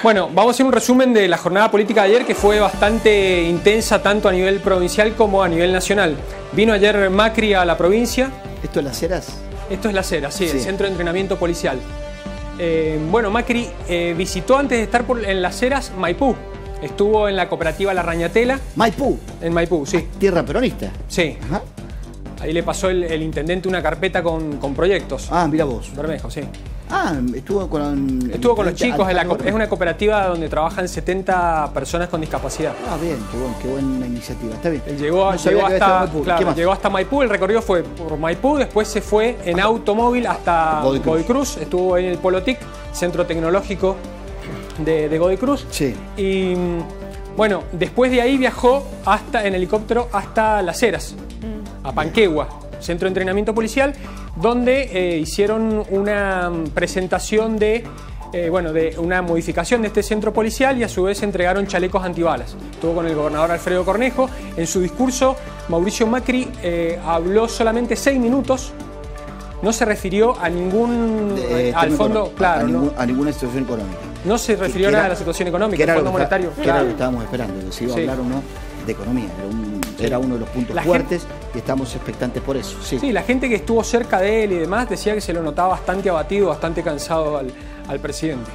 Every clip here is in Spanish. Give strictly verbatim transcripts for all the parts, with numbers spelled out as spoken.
Bueno, vamos a hacer un resumen de la jornada política de ayer, que fue bastante intensa tanto a nivel provincial como a nivel nacional. Vino ayer Macri a la provincia. ¿Esto es Las Heras? Esto es Las Heras, sí, sí. El Centro de Entrenamiento Policial. Eh, bueno, Macri eh, visitó antes de estar por, en Las Heras Maipú. Estuvo en la cooperativa La Rañatela. Maipú. En Maipú, sí. Ah, tierra peronista. Sí. Ajá. Ahí le pasó el, el intendente una carpeta con, con proyectos. Ah, mira vos. Bermejo, sí. Ah, estuvo con... Estuvo con los chicos, en la, es una cooperativa donde trabajan setenta personas con discapacidad. Ah, bien, qué, buen, qué buena iniciativa, está bien. Él llegó, no llegó, hasta, Maipú. Claro, llegó hasta Maipú, el recorrido fue por Maipú, después se fue en automóvil hasta Godoy Cruz, Godoy Cruz. Estuvo en el Polo T I C, Centro Tecnológico de, de Godoy Cruz. Sí. Y bueno, después de ahí viajó hasta, en helicóptero hasta Las Heras, a Panquegua, Centro de Entrenamiento Policial, donde eh, hicieron una presentación de, eh, bueno, de una modificación de este centro policial y a su vez entregaron chalecos antibalas. Estuvo con el gobernador Alfredo Cornejo. En su discurso, Mauricio Macri eh, habló solamente seis minutos. No se refirió a ningún... De, al fondo, claro. A, ningún, no, a ninguna situación económica. No se refirió nada a la situación económica, el Fondo Monetario. Que era lo que estábamos esperando, si iba a hablar o no de economía. Era, un, sí. era uno de los puntos la fuertes gente, y estamos expectantes por eso. Sí. sí, la gente que estuvo cerca de él y demás decía que se lo notaba bastante abatido, bastante cansado al, al presidente.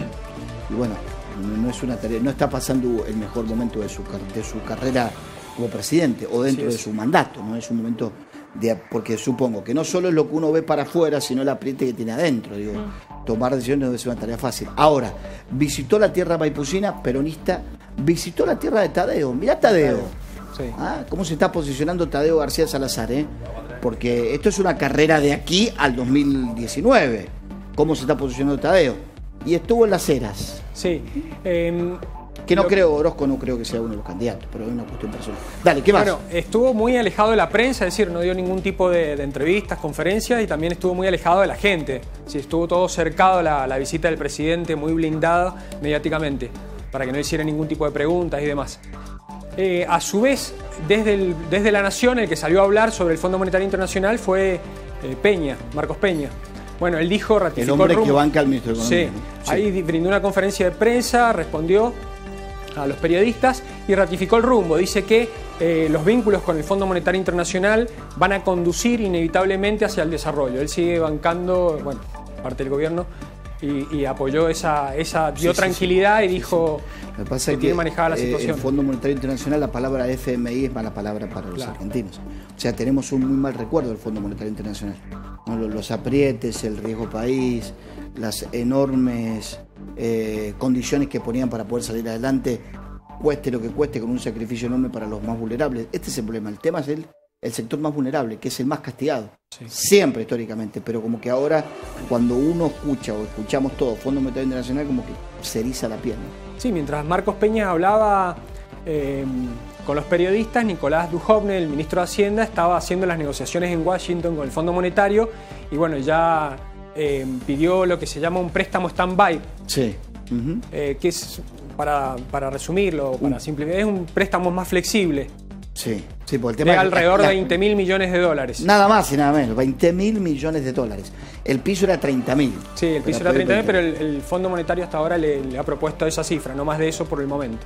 Y bueno, no es una tarea, no está pasando el mejor momento de su, de su carrera como presidente o dentro sí, de su mandato, no es un momento de, porque supongo que no solo es lo que uno ve para afuera, sino el apriete que tiene adentro. Digo, mm. tomar decisiones no debe ser una tarea fácil. Ahora, visitó la tierra maipucina, peronista, visitó la tierra de Tadeo. Mirá Tadeo. Sí. ¿Ah? ¿Cómo se está posicionando Tadeo García Salazar? ¿eh? Porque esto es una carrera de aquí al dos mil diecinueve. ¿Cómo se está posicionando Tadeo? Y estuvo en Las Heras. Sí. Eh, que no lo... creo, Orozco no creo que sea uno de los candidatos, pero es una cuestión personal. Dale, ¿qué más? Bueno, estuvo muy alejado de la prensa, es decir, no dio ningún tipo de, de entrevistas, conferencias, y también estuvo muy alejado de la gente. Sí, estuvo todo cercado la, la visita del presidente, muy blindada mediáticamente, para que no hiciera ningún tipo de preguntas y demás. Eh, a su vez, desde, el, desde La Nación, el que salió a hablar sobre el Fondo Monetario Internacional fue eh, Peña, Marcos Peña. Bueno, él dijo, ratificó el hombre el rumbo. que banca al ministro de Economía. Sí. ¿no? Sí, ahí brindó una conferencia de prensa, respondió a los periodistas y ratificó el rumbo. Dice que eh, los vínculos con el Fondo Monetario Internacional van a conducir inevitablemente hacia el desarrollo. Él sigue bancando, bueno, parte del gobierno, y, y apoyó esa, esa dio sí, tranquilidad sí, sí. y dijo sí, sí. Lo que pasa que es tiene que manejada la eh, situación. El Fondo Monetario Internacional, la palabra F M I es mala palabra para los claro. argentinos. O sea, tenemos un muy mal recuerdo del Fondo Monetario Internacional. ¿no? Los, los aprietes, el riesgo país, las enormes eh, condiciones que ponían para poder salir adelante, cueste lo que cueste, con un sacrificio enorme para los más vulnerables. Este es el problema. El tema es el, el sector más vulnerable, que es el más castigado. Sí. Siempre históricamente, pero como que ahora cuando uno escucha o escuchamos todo Fondo Monetario Internacional, como que se eriza la piel, ¿no? Sí, mientras Marcos Peña hablaba eh, con los periodistas, Nicolás Duhovne, el ministro de Hacienda, estaba haciendo las negociaciones en Washington con el Fondo Monetario y bueno, ya eh, pidió lo que se llama un préstamo stand-by. Sí. Uh-huh. eh, que es, para, para resumirlo, para simplificar, es un préstamo más flexible. Sí, sí, por el tema de alrededor la, de veinte mil millones de dólares. Nada más y nada menos, veinte mil millones de dólares. El piso era treinta mil. Sí, el piso era treinta mil, pero el, el Fondo Monetario hasta ahora le, le ha propuesto esa cifra, no más de eso por el momento.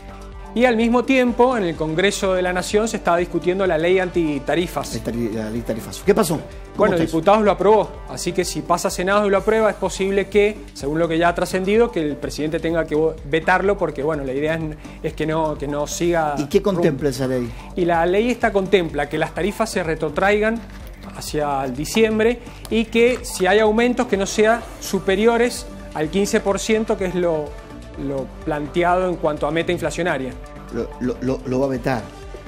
Y al mismo tiempo, en el Congreso de la Nación se estaba discutiendo la ley antitarifas. La ley tarifas. ¿Qué pasó? Bueno, diputados lo aprobó, así que si pasa Senado y lo aprueba, es posible que, según lo que ya ha trascendido, que el presidente tenga que vetarlo, porque bueno, la idea es, es que, no, que no siga... ¿Y qué contempla esa ley? Y la ley esta contempla que las tarifas se retrotraigan hacia el diciembre y que si hay aumentos que no sean superiores al quince por ciento, que es lo, lo planteado en cuanto a meta inflacionaria. Lo, lo, lo, lo va a vetar.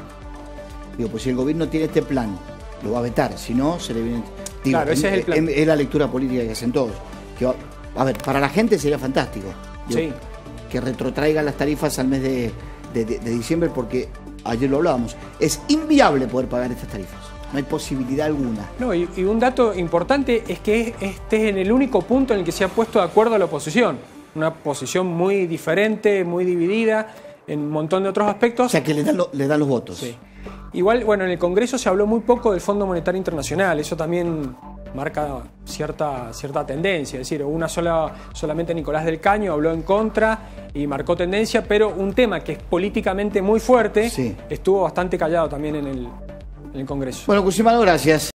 Digo, pues si el gobierno tiene este plan, lo va a vetar, si no, se le viene... Digo, claro, ese es el plan. Es, es la lectura política que hacen todos. Que va, a ver, para la gente sería fantástico. Digo, sí. Que retrotraigan las tarifas al mes de, de, de, de diciembre, porque ayer lo hablábamos, es inviable poder pagar estas tarifas. No hay posibilidad alguna. No, y, y un dato importante es que este es en el único punto en el que se ha puesto de acuerdo a la oposición. Una posición muy diferente, muy dividida, en un montón de otros aspectos. O sea, que le dan, lo, le dan los votos. Sí. Igual, bueno, en el Congreso se habló muy poco del Fondo Monetario Internacional. Eso también marca cierta, cierta tendencia. Es decir, una sola, solamente Nicolás del Caño habló en contra y marcó tendencia, pero un tema que es políticamente muy fuerte, sí, estuvo bastante callado también en el, en el Congreso. Bueno, Cusimano, gracias.